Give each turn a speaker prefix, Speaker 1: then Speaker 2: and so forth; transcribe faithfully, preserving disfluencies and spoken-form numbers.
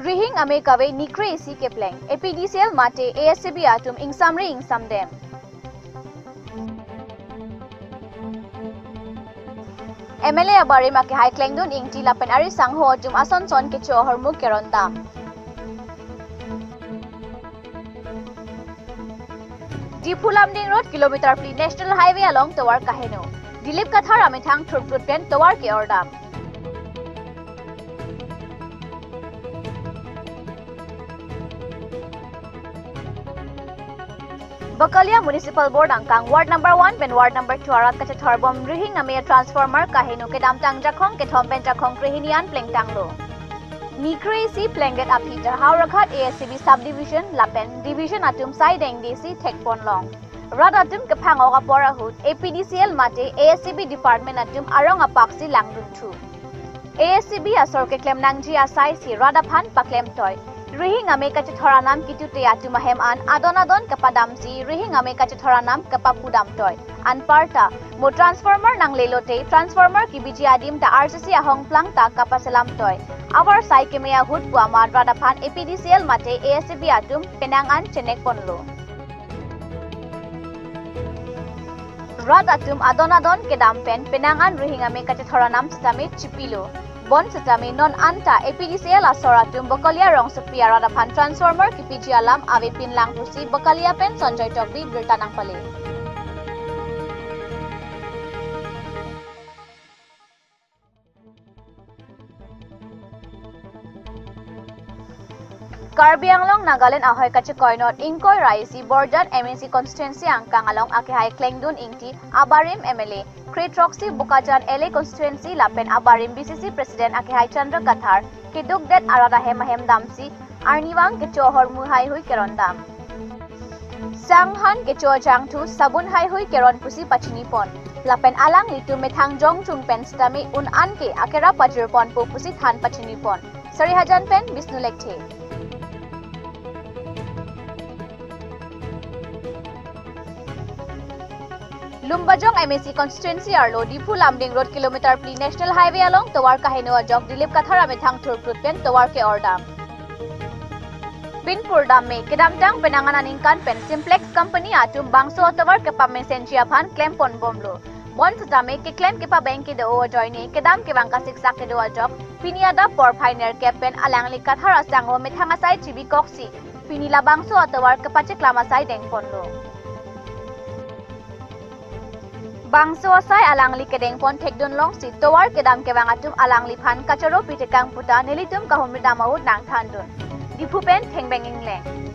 Speaker 1: Rihing Ame kave ni Kre-isi kepleng. A P D C L mate A S C B atum ingsamri ingsamdem. M L A abari make hai Klengdoon Engti lapen Kathar Asangho atum ason son kecho hormuk kerondam. Diphu-Lumding Road kilometer fleet National Highway along Tovar kaheno. Dilip Kathar Amethang Thur pluten Tovar ke ordam. Bakalia Municipal Board angkang Ward number one pen Ward number two arat Kachethor bom Rihing Ame transformer kaheno Kedamtang Jakhong Kethom pen Jakhong Kre-hini an pleng tanglo. Ni Kre-isi plenget apita haurakhat A S C B subdivision lapen division atum side engdesi thekpon long. Rad atum kephang okapora hut A P D C L mate A S C B department atum arong apaksi langdun thu. A S C B asor ke Kedamtang asai si radaphan paklem toy. Rihing Ame Kachethor nam kitute atum ahem an adon-adon damsi Rihing Ame Kachethor nam kapapudam toy. An parta mo transformer nang lelote transformer kibiji adim ta R C C ahong plang ta kapaselam toy. Our sai kemea hut puama radaphan A P D C L mate A S C B atum penang an chenek ponlo. Rad atum adon-adon kedampen penang an Rihing Ame Kachethor nam stame chipilo. Bon setami non anta A P D C L asoratum Bakalia rong sepia radaphan transformer kipiji alam ave pin lang pusi Bakalia pen sonjoy tokbi bertanang pale. Karbi Anglong Nagaland ahoy chekoinot ingkoy Kre-isi Borjan M A C Constituency angkang along akihai Klengdoon Engti abarim M L A Kre-troxy Bokajan L A Constituency lapen abarim B C C President akihai Chandra Kathar keduk det arat ahem ahem damsi arnivang kecho hormu hai hui kerondam. Sanghan kecho jangtu sabun hai hui keron pusi pachini pon. Lapen alang litu methang jong chung pen stami un anke akera pajur pon pu pusi than pachini pon. Sari hajan pen Bisnu lekhe. Lumbajong M A C Constituency Arlo Diphu-Lumding Road kilometer fleet National Highway along Tovar kaheno ajok Dilip Kathar Amethang Thur pluten Tovar ke ordam. Pinpur dam me Kedamtang penangan aningkan pen simplex company atum bangso Tovar ke pa mesensia phan claim pon bomlo. Bon satame ke claim ke pa bank ke do joine kedam ke bangka siksa ke do ajok piniada por finer ke pen alangli Kathar Asangho Amethang asai chibi koksi pinila bangso Tovar ke pache klamasai deng ponlo. Bangso asai alangli kedeng pon thekdon long si Tovar kedam kebang atum alangli phan kachoro pitekang puta nelitum kahumri damawut nang thandun. Diphu pen thengbeng ingleng.